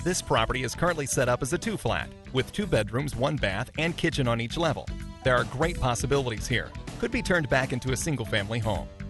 This property is currently set up as a 2-flat with 2 bedrooms, 1 bath, and kitchen on each level. There are great possibilities here. Could be turned back into a single-family home.